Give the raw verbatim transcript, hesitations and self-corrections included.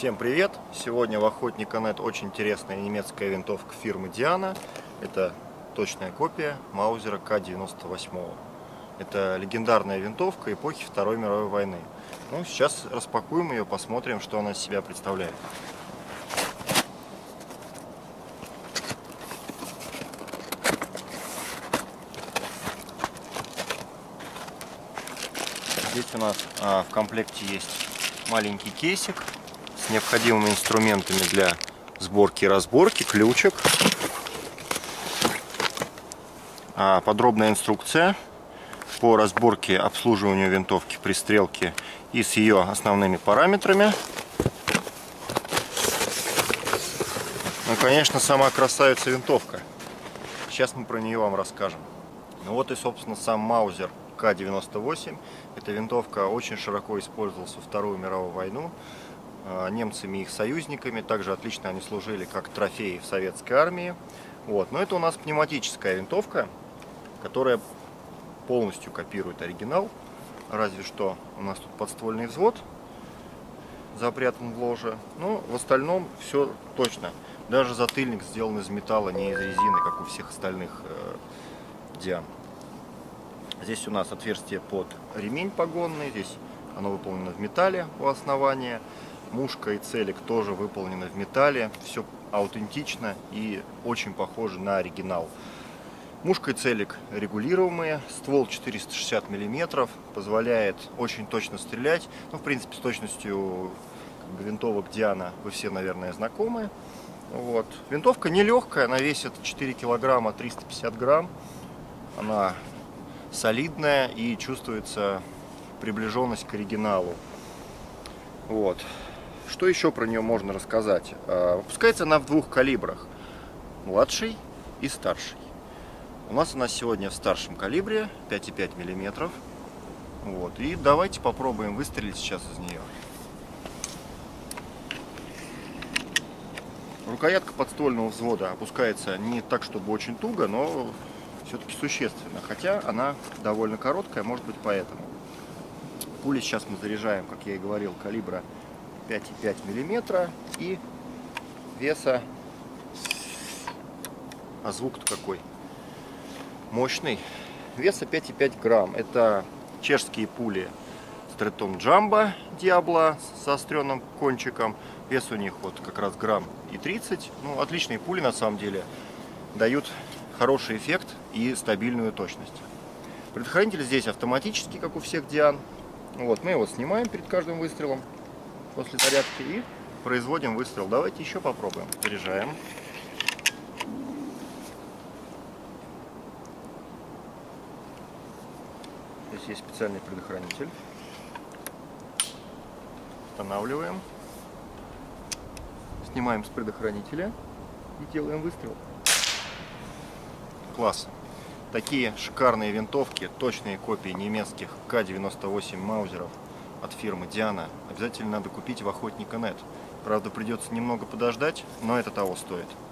Всем привет! Сегодня в Охотник точка нет очень интересная немецкая винтовка фирмы Диана. Это точная копия Маузера К девяносто восемь. Это легендарная винтовка эпохи Второй мировой войны. Ну, сейчас распакуем ее, посмотрим, что она из себя представляет. Здесь у нас а, в комплекте есть маленький кейсик с необходимыми инструментами для сборки и разборки, ключик, а, подробная инструкция по разборке, обслуживанию винтовки, пристрелке и с ее основными параметрами. Ну, конечно, сама красавица винтовка. Сейчас мы про нее вам расскажем. Ну вот и, собственно, сам Маузер К девяносто восемь. Эта винтовка очень широко использовалась во Вторую мировую войну немцами и их союзниками. Также отлично они служили как трофеи в советской армии. Вот. Но это у нас пневматическая винтовка, которая полностью копирует оригинал. Разве что у нас тут подствольный взвод запрятан в ложе. Но в остальном все точно. Даже затыльник сделан из металла, не из резины, как у всех остальных э, Диан. Здесь у нас отверстие под ремень погонный. Здесь оно выполнено в металле у основания. Мушка и целик тоже выполнены в металле. Все аутентично и очень похоже на оригинал. Мушка и целик регулируемые. Ствол четыреста шестьдесят миллиметров. Позволяет очень точно стрелять. Ну, в принципе, с точностью как бы, винтовок Диана вы все, наверное, знакомы. Вот. Винтовка нелегкая. Она весит четыре килограмма триста пятьдесят грамм. Она солидная и чувствуется приближенность к оригиналу. Вот. Что еще про нее можно рассказать? Выпускается она в двух калибрах. Младший и старший. У нас она сегодня в старшем калибре, пять и пять миллиметров. Вот. И давайте попробуем выстрелить сейчас из нее. Рукоятка подствольного взвода опускается не так, чтобы очень туго, но все-таки существенно. Хотя она довольно короткая, может быть поэтому. Пули сейчас мы заряжаем, как я и говорил, калибра пять и пять миллиметра и веса, а звук-то какой мощный, веса пять и пять грамм. Это чешские пули Стретон Джамбо Диабло с заостренным кончиком. Вес у них вот как раз грамм и тридцать. Ну, отличные пули на самом деле, дают хороший эффект и стабильную точность. Предохранитель здесь автоматический, как у всех Диан. Вот, мы его снимаем перед каждым выстрелом после зарядки и производим выстрел. Давайте еще попробуем. Заряжаем. Здесь есть специальный предохранитель. Устанавливаем. Снимаем с предохранителя и делаем выстрел. Класс. Такие шикарные винтовки, точные копии немецких К девяносто восемь маузеров от фирмы Диана обязательно надо купить в Охотник точка нет. Правда, придется немного подождать, но это того стоит.